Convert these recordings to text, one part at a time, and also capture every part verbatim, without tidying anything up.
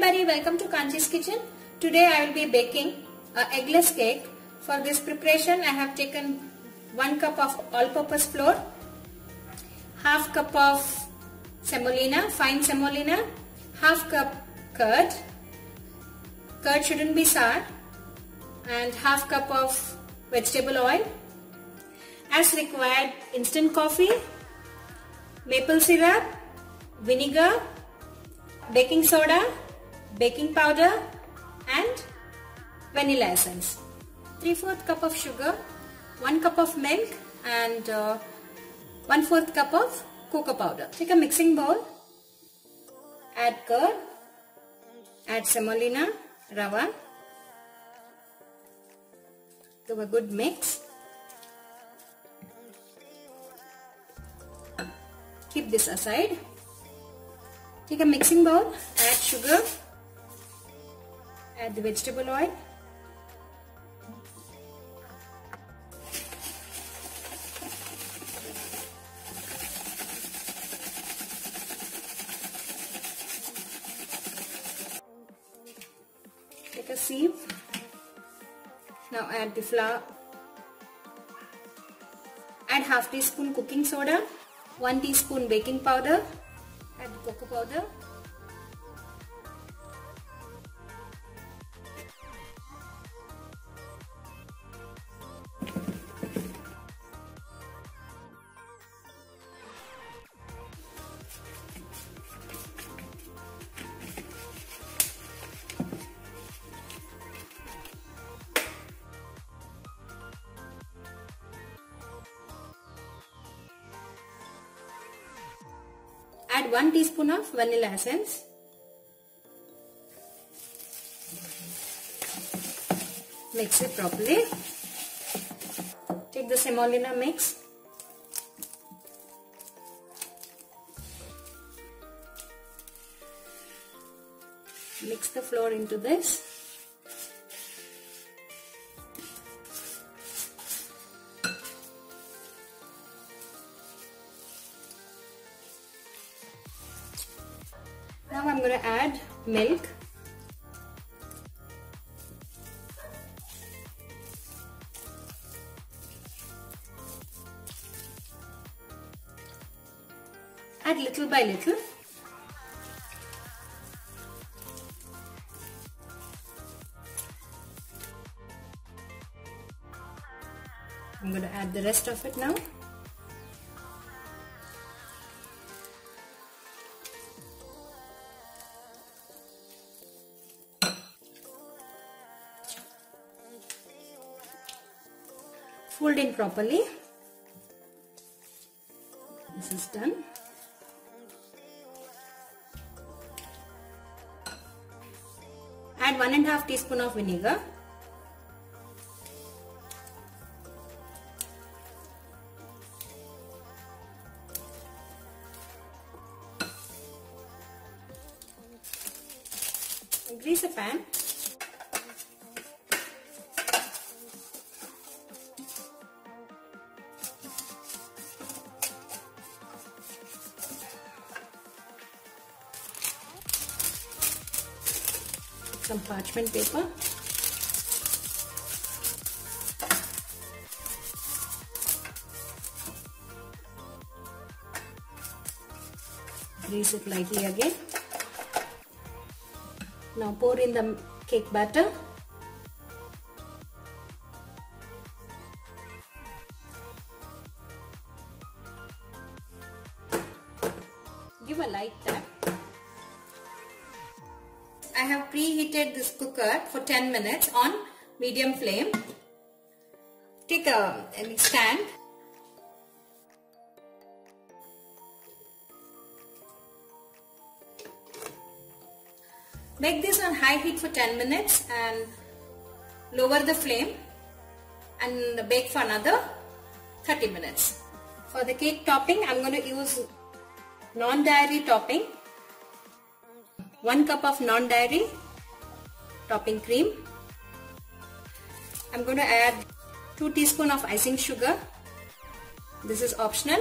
everybody, welcome to Kanchi's Kitchen. Today I will be baking a eggless cake. For this preparation I have taken one cup of all-purpose flour, half cup of semolina, fine semolina, half cup curd, curd shouldn't be sour, and half cup of vegetable oil. As required, instant coffee, maple syrup, vinegar, baking soda, baking powder and vanilla essence. three fourths cup of sugar, one cup of milk and uh, one fourth cup of cocoa powder. Take a mixing bowl, add curd, add semolina, rava, do a good mix. Keep this aside. Take a mixing bowl, add sugar, add the vegetable oil, take a sieve, now add the flour, add half teaspoon cooking soda, one teaspoon baking powder, add the cocoa powder, add one teaspoon of vanilla essence, mix it properly. Take the semolina mix, mix the flour into this. Now I'm going to add milk. Add little by little. I'm going to add the rest of it now. Fold in properly. This is done. Add one and a half teaspoon of vinegar. Grease a pan. Some parchment paper, grease it lightly again. Now pour in the cake batter. Give a light tap. I have preheated this cooker for ten minutes on medium flame. Take a, a stand. Make this on high heat for ten minutes and lower the flame and bake for another thirty minutes. For the cake topping, I am going to use non-dairy topping. one cup of non-dairy topping cream. I'm going to add two teaspoons of icing sugar. This is optional.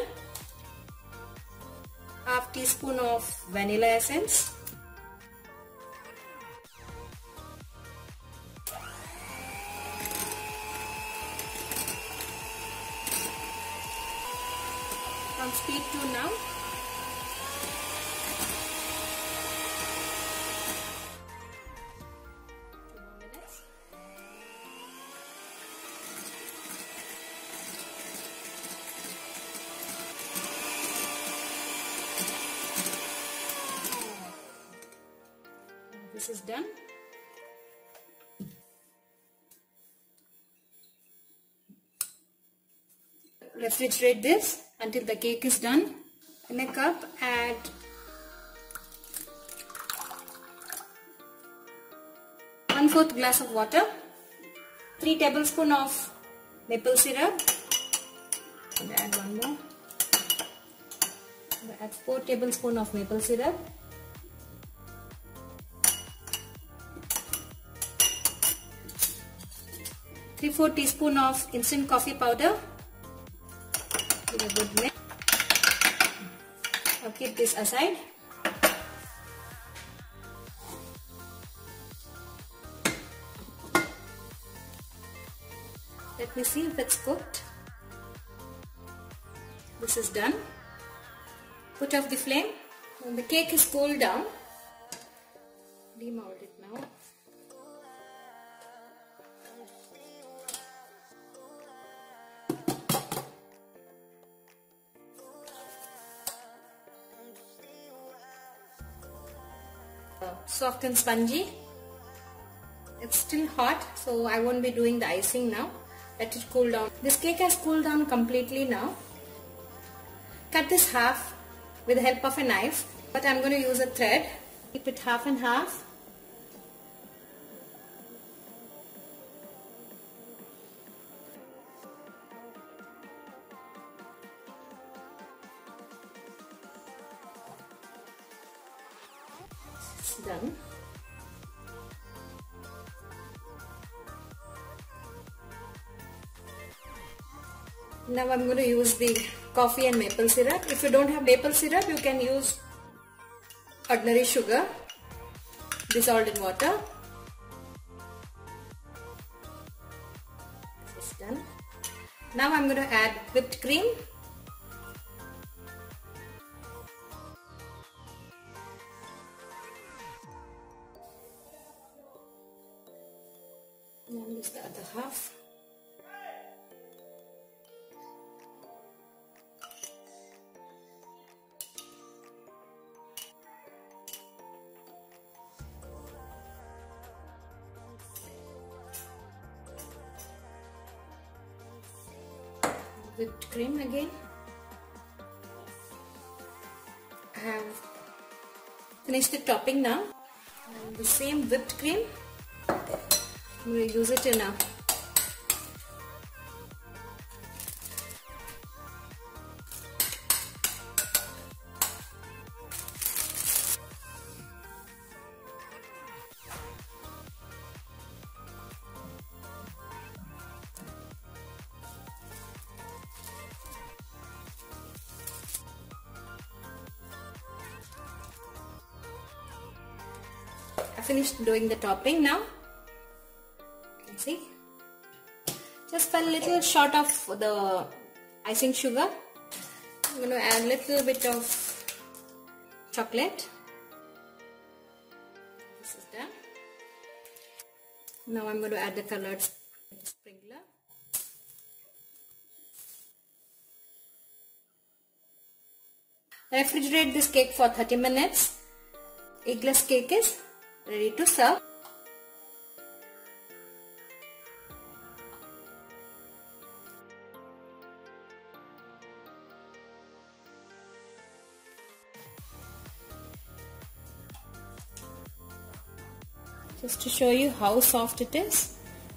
Half teaspoon of vanilla essence. on speed two now. Two more minutes. This is done. Refrigerate this until the cake is done. In a cup, add one fourth glass of water, three tablespoons of maple syrup, and add one more. And add four tablespoons of maple syrup. three to four teaspoons of instant coffee powder. Give a good mix. Now keep this aside. Let me see if it's cooked. This is done. Put off the flame. When the cake is cooled down, demold it now. Soft and spongy. It's still hot, so I won't be doing the icing now. Let it cool down. This cake has cooled down completely now. Cut this half with the help of a knife, but I'm going to use a thread. Keep it half and half. It's done. Now I'm going to use the coffee and maple syrup. If you don't have maple syrup, you can use ordinary sugar dissolved in water. This is done. Now I'm going to add whipped cream. Now use the other half. Whipped cream again. I have finished the topping now. And the same whipped cream, I'm going to use it in a I finished doing the topping now. You can see. Just fell a little short of the icing sugar. I'm going to add a little bit of chocolate. This is done. Now I'm going to add the colored sprinkler. Refrigerate this cake for thirty minutes. Eggless cake is ready to serve. Just to show you how soft it is.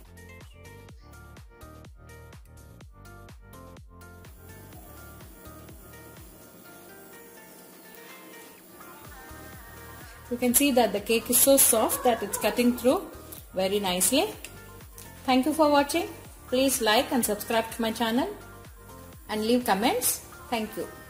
You can see that the cake is so soft that it's cutting through very nicely. Thank you for watching. Please like and subscribe to my channel and leave comments. Thank you.